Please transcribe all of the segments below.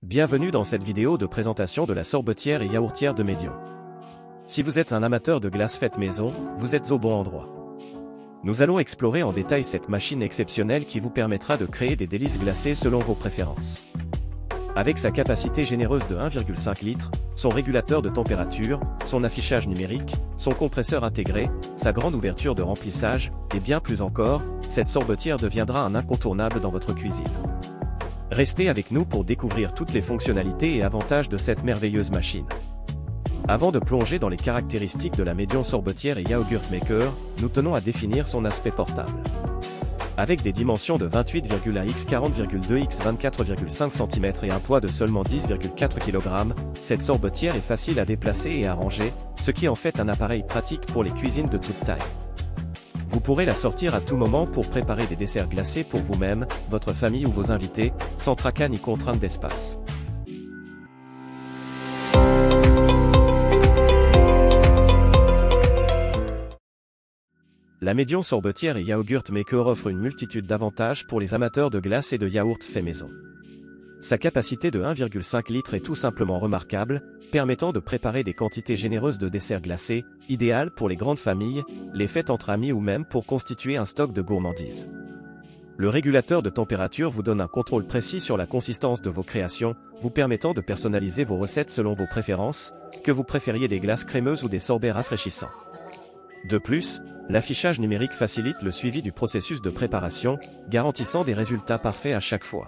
Bienvenue dans cette vidéo de présentation de la sorbetière et yaourtière de Médion. Si vous êtes un amateur de glace faite maison, vous êtes au bon endroit. Nous allons explorer en détail cette machine exceptionnelle qui vous permettra de créer des délices glacées selon vos préférences. Avec sa capacité généreuse de 1,5 litres, son régulateur de température, son affichage numérique, son compresseur intégré, sa grande ouverture de remplissage, et bien plus encore, cette sorbetière deviendra un incontournable dans votre cuisine. Restez avec nous pour découvrir toutes les fonctionnalités et avantages de cette merveilleuse machine. Avant de plonger dans les caractéristiques de la Médion sorbetière et Yogurt Maker, nous tenons à définir son aspect portable. Avec des dimensions de 28,1 x 40,2 x 24,5 cm et un poids de seulement 10,4 kg, cette sorbetière est facile à déplacer et à ranger, ce qui en fait un appareil pratique pour les cuisines de toute taille. Vous pourrez la sortir à tout moment pour préparer des desserts glacés pour vous-même, votre famille ou vos invités, sans tracas ni contraintes d'espace. La Médion sorbetière et Yogurt Maker offre une multitude d'avantages pour les amateurs de glace et de yaourt fait maison. Sa capacité de 1,5 litres est tout simplement remarquable, permettant de préparer des quantités généreuses de desserts glacés, idéales pour les grandes familles, les fêtes entre amis ou même pour constituer un stock de gourmandises. Le régulateur de température vous donne un contrôle précis sur la consistance de vos créations, vous permettant de personnaliser vos recettes selon vos préférences, que vous préfériez des glaces crémeuses ou des sorbets rafraîchissants. De plus, l'affichage numérique facilite le suivi du processus de préparation, garantissant des résultats parfaits à chaque fois.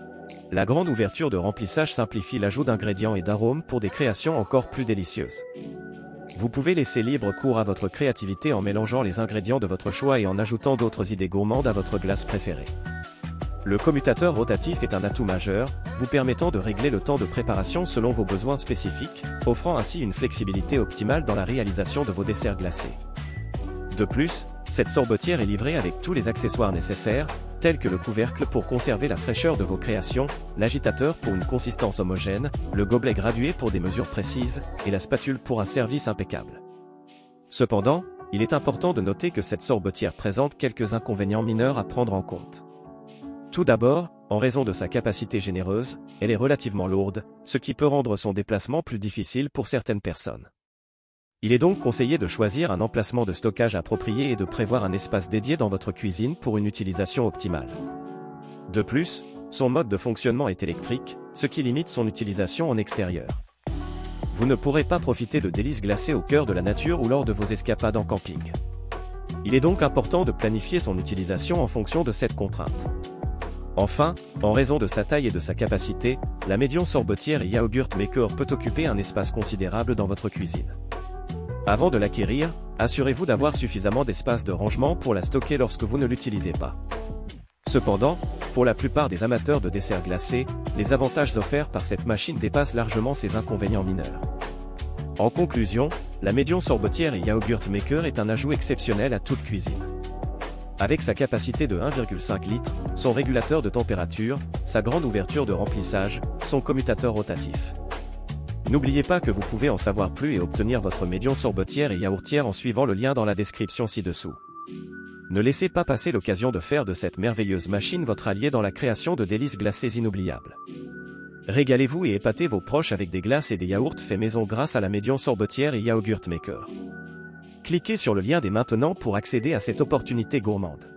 La grande ouverture de remplissage simplifie l'ajout d'ingrédients et d'arômes pour des créations encore plus délicieuses. Vous pouvez laisser libre cours à votre créativité en mélangeant les ingrédients de votre choix et en ajoutant d'autres idées gourmandes à votre glace préférée. Le commutateur rotatif est un atout majeur, vous permettant de régler le temps de préparation selon vos besoins spécifiques, offrant ainsi une flexibilité optimale dans la réalisation de vos desserts glacés. De plus, cette sorbetière est livrée avec tous les accessoires nécessaires, tels que le couvercle pour conserver la fraîcheur de vos créations, l'agitateur pour une consistance homogène, le gobelet gradué pour des mesures précises, et la spatule pour un service impeccable. Cependant, il est important de noter que cette sorbetière présente quelques inconvénients mineurs à prendre en compte. Tout d'abord, en raison de sa capacité généreuse, elle est relativement lourde, ce qui peut rendre son déplacement plus difficile pour certaines personnes. Il est donc conseillé de choisir un emplacement de stockage approprié et de prévoir un espace dédié dans votre cuisine pour une utilisation optimale. De plus, son mode de fonctionnement est électrique, ce qui limite son utilisation en extérieur. Vous ne pourrez pas profiter de délices glacées au cœur de la nature ou lors de vos escapades en camping. Il est donc important de planifier son utilisation en fonction de cette contrainte. Enfin, en raison de sa taille et de sa capacité, la Médion sorbetière et Yogurt Maker peut occuper un espace considérable dans votre cuisine. Avant de l'acquérir, assurez-vous d'avoir suffisamment d'espace de rangement pour la stocker lorsque vous ne l'utilisez pas. Cependant, pour la plupart des amateurs de desserts glacés, les avantages offerts par cette machine dépassent largement ses inconvénients mineurs. En conclusion, la Médion sorbetière et Yogurt Maker est un ajout exceptionnel à toute cuisine. Avec sa capacité de 1,5 litres, son régulateur de température, sa grande ouverture de remplissage, son commutateur rotatif. N'oubliez pas que vous pouvez en savoir plus et obtenir votre Médion sorbetière et yaourtière en suivant le lien dans la description ci-dessous. Ne laissez pas passer l'occasion de faire de cette merveilleuse machine votre allié dans la création de délices glacées inoubliables. Régalez-vous et épatez vos proches avec des glaces et des yaourts faits maison grâce à la Médion sorbetière et Yogurt Maker. Cliquez sur le lien dès maintenant pour accéder à cette opportunité gourmande.